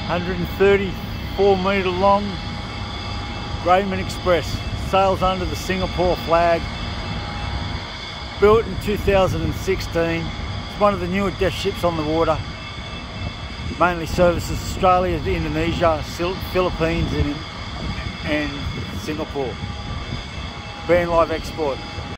134 metre long Greyman Express, sails under the Singapore flag, built in 2016. It's one of the newer death ships on the water, mainly services Australia, Indonesia, Philippines and Singapore. Being live export.